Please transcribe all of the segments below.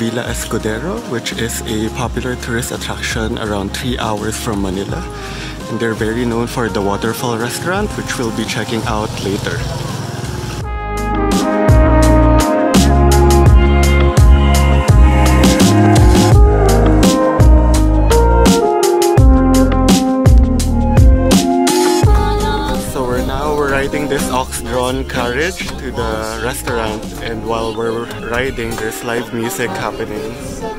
Villa Escudero, which is a popular tourist attraction around 3 hours from Manila. And they're very known for the Waterfall Restaurant, which we'll be checking out later. Riding this ox-drawn carriage to the restaurant, and while we're riding there's live music happening.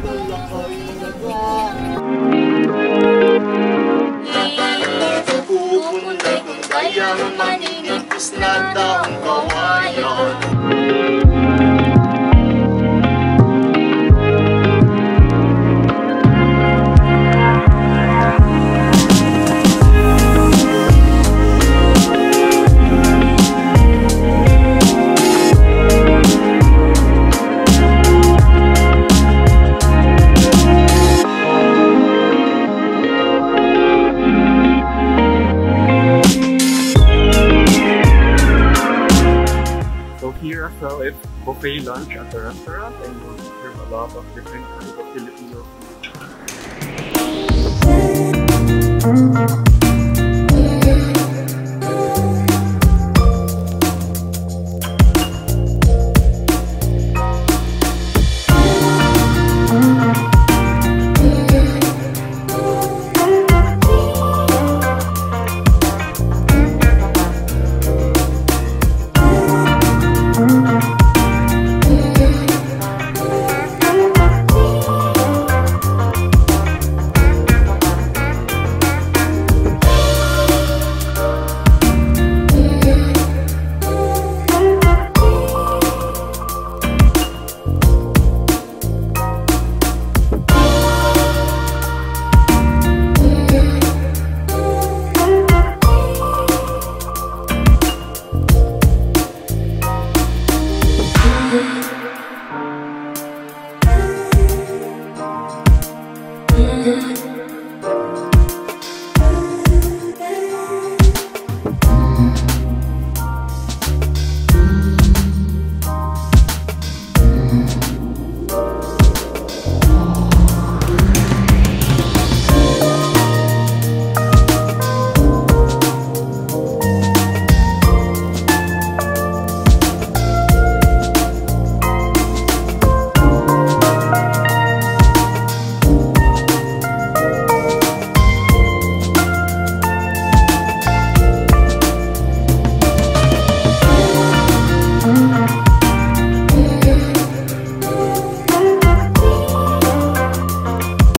Here as well, it's buffet lunch at the restaurant, and you'll serve a lot of different kinds of Filipino food.